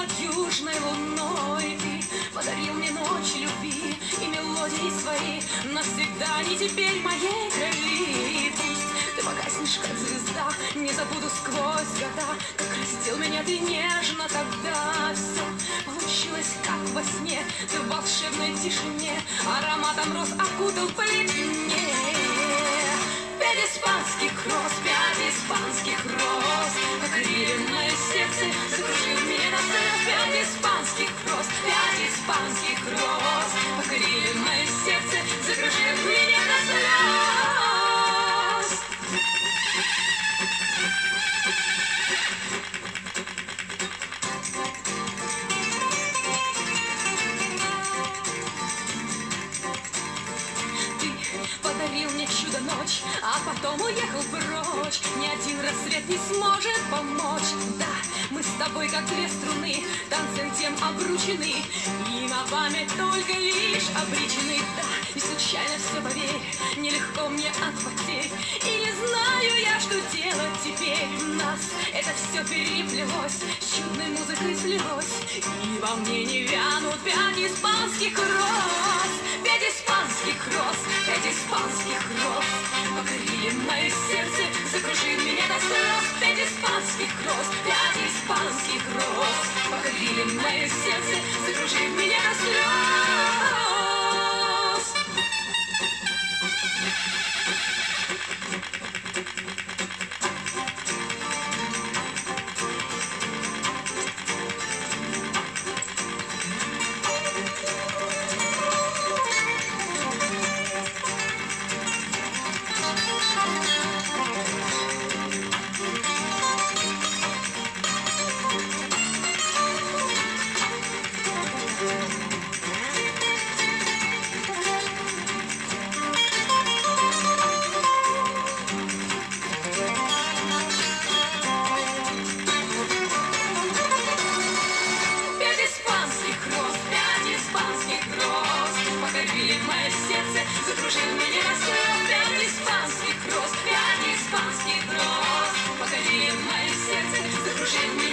под южной луной. Ты подарил мне ночь любви и мелодии свои, навсегда не теперь моей крови. Пусть ты погаснешь, как звезда, не забуду сквозь года, как раздел меня ты нежно тогда. Все получилось, как во сне, ты в волшебной тишине ароматом роз окутал плетение. Пять испанских роз, пять испанских роз покрыли мое сердце, закружил меня до слез. Пять испанских роз, пять испанских роз покрыли мое сердце, закружил меня до слез. Подарил мне чудо-ночь, а потом уехал прочь. Ни один рассвет не сможет помочь. Да, мы с тобой как две струны, танцем тем обручены, и на память только лишь обречены. Да, и случайно все, поверь, нелегко мне от потерь, и не знаю я, что делать теперь. В нас это все переплелось, с чудной музыкой слилось, и во мне не вянут пять испанских роз. Пять испанских роз, пять испанских роз покорили мое сердце, закружили меня до слез. Пять испанских роз, пять испанских роз покорили мое сердце, закружили меня до слез. Мое сердце закружил меня до слез. Пять испанских роз, пять испанских роз покорили мое сердце, закружили.